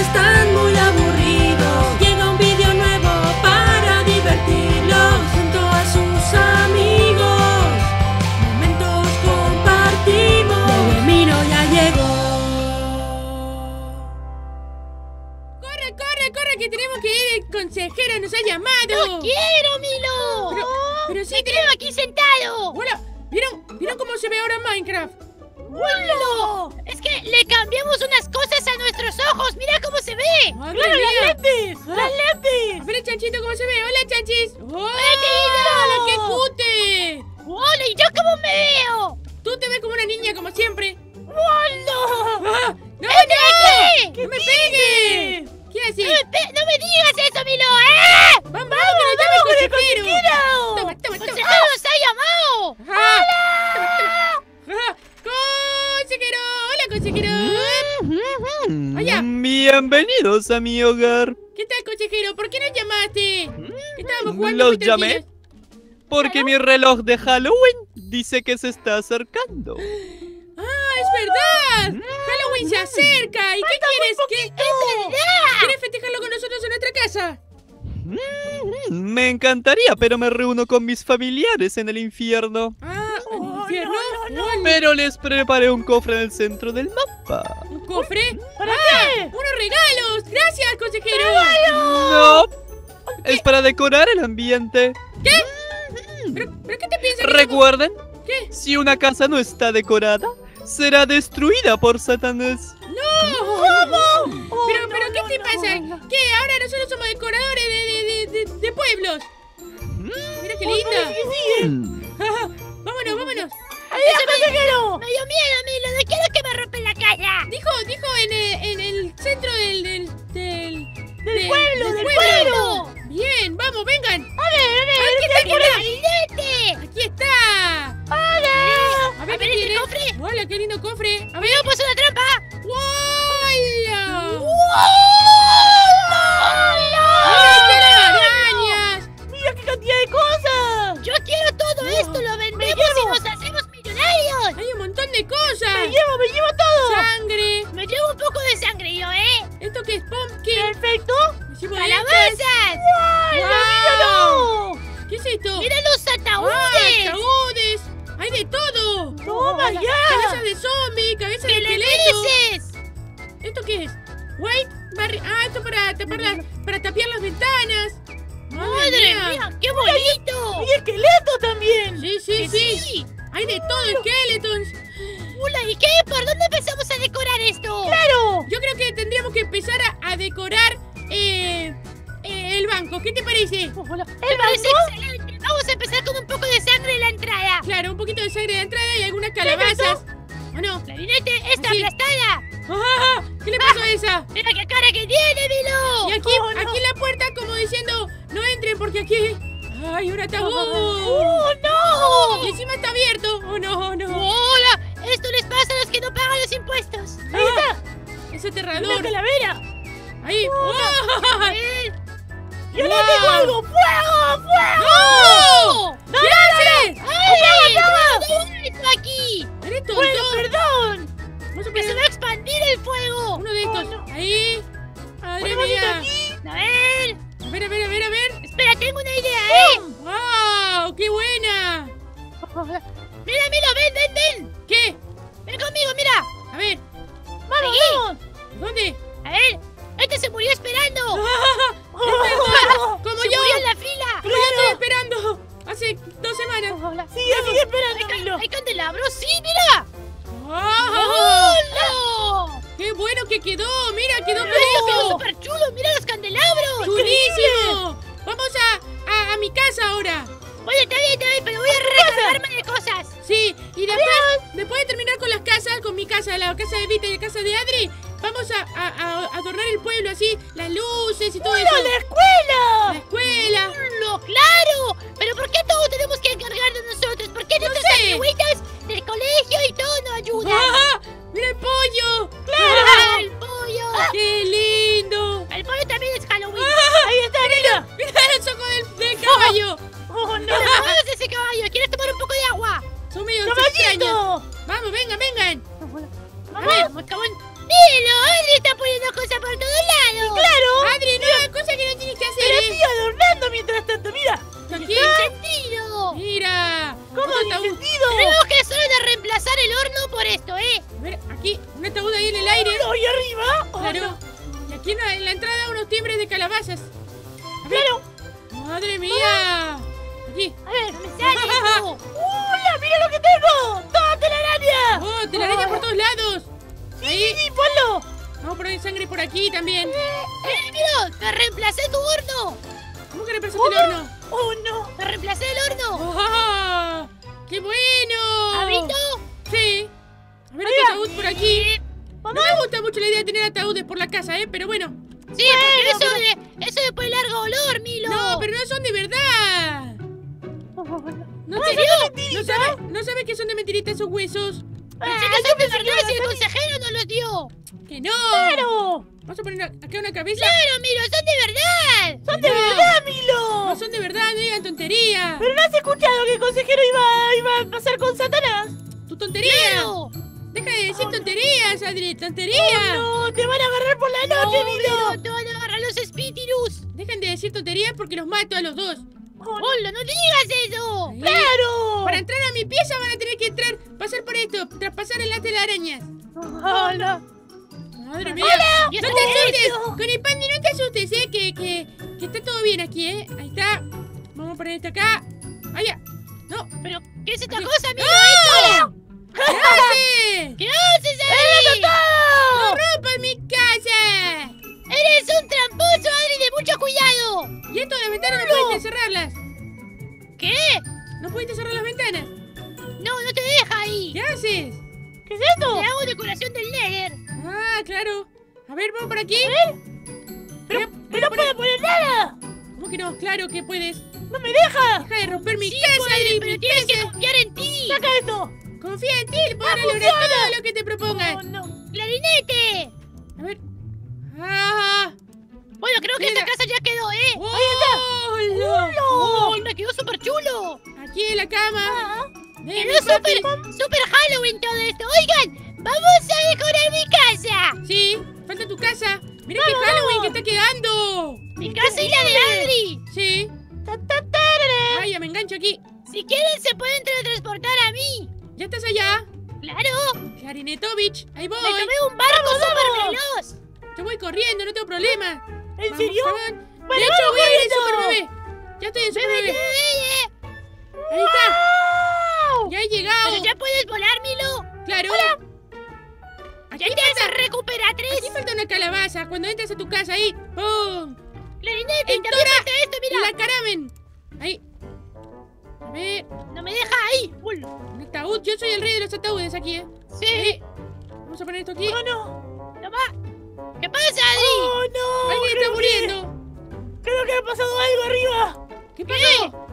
están muy aburridos, llega un vídeo nuevo para divertirlos junto a sus amigos. Momentos compartimos. Bebé Milo ya llegó. ¡Corre, corre, corre! Que tenemos que ir. El consejero nos ha llamado. ¡No quiero, Milo! Pero sí ¡Me quedo aquí sentado! Hola, ¿vieron cómo se ve ahora Minecraft? ¡Hola! Es que le cambiamos unas cosas a nuestros ojos. ¡Mira cómo se ve! ¡Madre ¡Claro, mía! las lentes! ¡Las lentes! A ver el chanchito cómo se ve. ¡Hola, chanchis! querido! ¡Hola, qué cute! ¡Hola! ¿Y yo cómo me veo? Tú te ves como una niña, como siempre. ¡Hola! ¡Ah! ¡No, ¡Qué! no! ¡No me pegues! ¿Qué haces? ¡No me digas eso, Milo! ¡Eh! ¡Vamos, que nos llama el consejero! ¡Toma, ¡El toma, consejero toma! nos ha llamado! ¡Hola! ¡Toma! ¡Consejero! ¡Hola, consejero! Vaya. Bienvenidos a mi hogar. ¿Qué tal, consejero? ¿Por qué nos llamaste? Estábamos jugando Los muy tranquilos. llamé porque mi reloj de Halloween dice que se está acercando. ¡Ah, es verdad! ¡Halloween se acerca! ¿Y qué quieres? ¿Quieres festejarlo con nosotros en nuestra casa? Me encantaría, pero me reúno con mis familiares en el infierno. Ah, ¿el infierno? Pero les preparé un cofre en el centro del mapa. ¿Un cofre? ¿Para qué? ¡Unos regalos! ¡Gracias, consejero! No, es para decorar el ambiente. ¿Pero qué te piensas? Recuerden, ¿Qué? si una casa no está decorada, será destruida por Satanás. ¡No! ¿Cómo? ¿Pero qué te pasa? ¿Qué? Ahora nosotros somos decoradores de pueblos. Mira qué linda. Vámonos, vámonos. ¡Adiós, consejero! ¡Me dio miedo, Milo! ¡No quiero que me rompen la cara! Dijo en el centro del pueblo! Bien, vamos, vengan. A ver, Aquí ¿qué está, ¡Aguilete! aquí está. ¡Hola! A ver, ¿este ¿qué tiene? cofre? Hola, qué lindo cofre. A ver. ¡Milo, puso una trampa! ¡Hola! ¡Hola! ¡Arañas! ¡Mira qué cantidad de cosas! ¡Yo quiero todo esto! ¡Lo vendemos y nos hacemos millonarios! Hay un montón de cosas. ¡Me llevo todo! Sangre. Me llevo un poco de sangre yo, ¿eh? ¿Esto qué es? Pumpkin. ¡Perfecto! Hicimos ¡Calabazas! ¡No! ¿Qué es esto? ¡Mira los ¡Ah, ataúdes! ataúdes! ¡Hay de todo! ¡Toma ya! Cabezas de zombie, cabezas de ¿Qué le esqueleto. dices? ¿Esto qué es? White barri... Ah, esto para tapar para tapiar las ventanas. ¡Madre mía! ¡Qué bonito! ¡Y esqueleto también! Sí, sí, sí. Hay de todo, skeletons. ¡Hola! ¿Y qué? ¿Por dónde empezamos a decorar esto? ¡Claro! Yo creo que tendríamos que empezar a decorar el banco. ¿Qué te parece? Hola. Me parece excelente. Vamos a empezar con un poco de sangre en la entrada. Claro, un poquito de sangre de entrada y algunas calabazas. ¿O no? Clarinete, esta Así. aplastada. ¡Ah! ¿Qué le pasó a esa? ¡Mira qué cara que tiene, Milo! Y aquí, aquí en la puerta como diciendo, no entren porque aquí hay un ataúd. ¡Oh, no! Y encima está abierto. ¡Oh, no, no! ¡Hola! Esto les pasa a los que no pagan los impuestos. ¡Ahí está! Es ¡Una aterrador. calavera! Ahí. ¡Oh! ¡Yo no tengo algo! ¡Fuego! ¡Fuego! ¡No! ¡No, ¿Qué haces? ¡Ay! ¡No! ¡Esto aquí! ¿Eres tonto? ¡Bueno, perdón! Vamos a ¡Que se poner va a expandir el fuego! uno de estos. no. Ahí. Madre ¡Ponemos esto mía. aquí! A ver. A ver, a ver, a ver, a ver. Espera, tengo una idea, ¿eh? ¡Wow! ¡Qué buena! Mira, Milo, ven. ¿Qué? Ven conmigo, mira. A ver. ¡Vamos, Seguí. vamos! ¿Dónde? A ver. Este se murió esperando. Como Se yo. murió en la fila. Como yo estoy esperando. Hace 2 semanas. ¡Sí, sigue esperando, Milo! ¿Hay candelabros? ¡Sí, mira! ¡Oh! ¡Hola! ¡Qué bueno que quedó! ¡Mira, quedó Esto quedó bonito! súper chulo. ¡Mira los candelabros! ¡Chulísimo! Vamos a mi casa ahora. Oye, está bien, pero voy a recargarme de cosas. Sí, y después de terminar con las casas, con mi casa, la casa de Vita y la casa de Adri, vamos a adornar el pueblo así, las luces y todo eso. ¡La escuela! La escuela. ¡No, claro! ¿Pero por qué todo tenemos que encargarnos nosotros? ¿Por qué nuestras sé. amiguitas del colegio y todo no ayudan? ¡Ah! ¡Mira el pollo! ¡Claro! ¡El pollo! ¡Qué lindo! El pollo también es Halloween. ¡Ahí está, mira! ¡Mira los ojos del caballo! ¡Oh, no! ¿Qué tomas ese caballo? ¿Quieres tomar un poco de agua? Son medio extraños. ¡Caballito! Vamos, vengan, vengan. Vamos, cabrón. ¡Mira! ¡Adri está poniendo cosas por todos cuidado. ¡Claro! Adri, no, hay cosas que no tienes que hacer, Pero estoy adornando mientras tanto, mira. Aquí. ¡Sin sentido! Mira. ¿Cómo Otro sin ataúd. sentido? Creo que es hora de reemplazar el horno por esto, ¿eh? A ver, aquí, un ataúd ahí en el aire. No, ¿y arriba? Oh, Claro. no. Y aquí en la entrada unos timbres de calabazas. A ver. Claro. ¡Madre mía! Aquí. A ver. ¡Me sale esto! ¡Hola! ¡Mira lo que tengo! ¡Toda telaraña! ¡Oh, telaraña por todos lados! Ahí. Sí, ponlo. Vamos a poner sangre por aquí también. ¡Mira! ¡Te reemplacé tu horno! ¿Cómo que reemplazaste el horno? ¡Oh, no! ¡Te reemplacé el horno! ¡Oh! ¡Qué bueno! ¿Habito? Sí. A ver, Ahí otro va. ataúd por aquí. No me gusta mucho la idea de tener ataúdes por la casa, pero bueno. Sí, porque eso después larga olor, Milo. No, pero no son de verdad. No te ¿No sabes que son de mentirita esos huesos? Pensé que son de verdad si el consejero nos los dio. ¡Que no! ¡Claro! Vamos a poner acá una cabeza. ¡Claro, Milo! ¡Son de verdad! ¡Son de verdad, Milo! No son de verdad, no digan tontería. ¿Pero no has escuchado que el consejero iba a pasar con Satanás? ¡Tu tontería! ¡Claro! Deja de decir tonterías, Adri, tontería. ¡No! ¡Te van a agarrar por la noche, Milo! Milo! ¡Te van a agarrar los espíritus! Dejen de decir tonterías porque los mato a los dos. ¡Hola! ¡No digas eso! Ahí. ¡Claro! Para entrar a mi pieza van a tener que pasar por esto, traspasar el las telarañas. ¡Hola! Madre mía. ¡Ya No está te asustes, hecho. con el Pandi no te asustes, que está todo bien aquí, Ahí está. Vamos a poner esto acá. ¡Allá! ¡No! ¿Pero qué es esta cosa, Milo? ¡No! ¿Qué haces? ¿Qué haces ahí? ¡No rompas mi casa! ¡Eres un tramposo, Adri! ¡De mucho cuidado! Y esto de las ventanas no pudiste cerrarlas. ¿Qué? No pudiste cerrar las ventanas. No, no te deja ahí. ¿Qué haces? ¿Qué es esto? Te hago decoración del Nether. Ah, claro. A ver, vamos por aquí. ¡Pero no puedo poner nada! ¿Cómo que no? Claro que puedes. ¡No me deja! Deja de romper mi Sí, casa, puedes, Adri. pero Mi tienes que casa. confiar en ti. ¡Saca esto! Confía en ti, podrás lograr funciona! todo lo que te propongas. ¡Oh, no! ¡Clarinete! A ver. ¡Ah! Bueno, creo que Mira. esta casa ya quedó, ¿eh? ¡Hola! ¡Oh! ¡Me quedó súper chulo! Aquí en la cama. Ah, Ven, Quedó papi. súper Halloween todo esto. Oigan, vamos a decorar mi casa. Sí, falta tu casa. Mira qué Halloween que está quedando. Mi casa y la de Adri. Sí. ta, ta, tarara. Vaya, me engancho aquí. Si quieren se pueden teletransportar a mí. ¿Ya estás allá? ¡Claro! Klarinetovich, ahí voy. Me tomé un barco súper veloz. Yo voy corriendo, no tengo problema. ¿En Vamos, serio? cabrón. Bueno, De hecho, voy a ir en corriendo. Super Bebé. Ya estoy en Super Bebé. Pero Ahí está. ¡Wow! Ya he llegado. ya puedes volar, Milo. Claro. Ya tienes recuperatriz. Aquí falta una calabaza. Cuando entras a tu casa ahí, ¡pum! Clarinete, En también Dora. falta esto, mira. La caramen. Ahí. A ver, No me deja ahí. un ataúd. Yo soy el rey de los ataúdes aquí, Sí. Ahí. Vamos a poner esto aquí. ¡Oh, no! Toma. ¿Qué pasa, Adri? ¡Oh, no! Alguien está Creo muriendo. Creo que ha pasado algo arriba. ¿Qué pasó?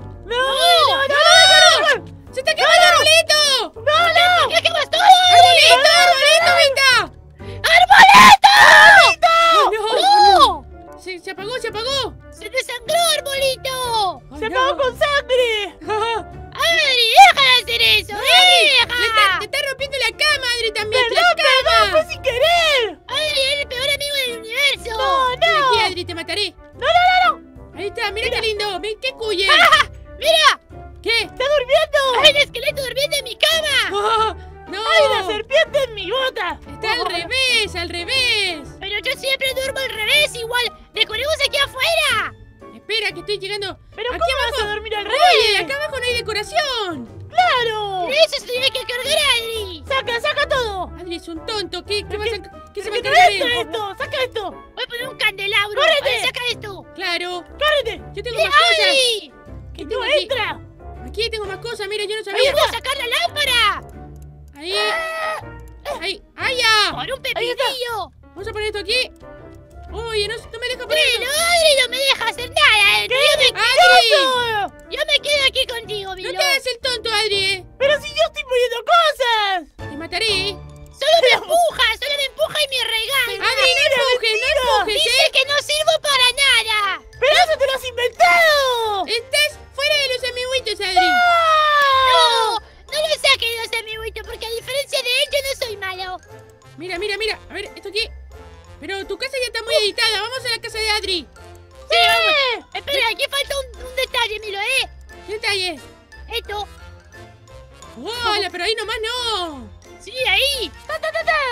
¡No! ¡Se está quemando el arbolito! ¡No! ¿Qué quemas todo? ¡Arbolito! ¡Arbolito, Vita! ¡Arbolito! ¡No! ¡No! Se apagó, se apagó. ¡Se desangró, Arbolito! Ay, ¡Se no. apagó con sangre! ¡Adri, deja de hacer eso! ¡Deja! Te está rompiendo la cama, Adri, también. ¡Perdón, ¡La perdón! cama! ¡Fue sin querer! ¡Adri, eres el peor amigo del universo! ¡No, Ven aquí, no! Adri, te mataré. ¡No! Ahí está, mira qué lindo. Ven, qué cuye. ¡Mira! ¿Qué? ¡Está durmiendo! ¡Hay un esqueleto durmiendo en mi cama! Oh, ¡No! ¡Hay una serpiente en mi bota! Está al revés, al revés. Pero yo siempre duermo al revés, igual. ¡Decoremos aquí afuera! Espera, que estoy llegando. ¿Pero aquí cómo abajo. vas a dormir al Oye, revés? acá abajo no hay decoración. ¡Claro! Pero eso se tiene que cargar, Adri. ¡Saca todo! Adri es un tonto. ¿Qué se va a ¿Qué encargar esto, él? esto? ¡Saca esto! Voy a poner un candelabro. ¡Córrete! A ver, saca esto. Claro. ¡Córrete! Yo tengo más cosas. ¡Adri! ¿Qué ¡No tengo aquí? entra! Aquí tengo más cosas. Mira, yo no ¡No sabía. puedo sacar la lámpara! Ahí. Ahí. ¡Ahí ya! ¡Por un Ahí está. pepinillo! Vamos a poner esto aquí. Oye, no me deja poner Bueno, esto. Adri no me deja hacer nada. ¡Adri! Yo me quedo aquí contigo, Milo. No te hagas el tonto, Adri. ¡Pero si yo estoy poniendo cosas! Te mataré. Solo me empuja y me regaña. Adri, no empujes, no empujes, Dice que no sirvo para nada. ¡Pero eso te lo has inventado! Estás fuera de los amiguitos, Adri. No, no lo saque de los amiguitos porque a diferencia de él yo no soy malo. Mira, mira, mira. A ver, esto aquí. Pero tu casa ya está muy editada. Vamos a la casa de Adri. Sí, vamos. Espera, aquí falta un detalle, Milo, ¿Qué detalle? Esto. ¡Hola! Pero ahí nomás no. Sí, ahí.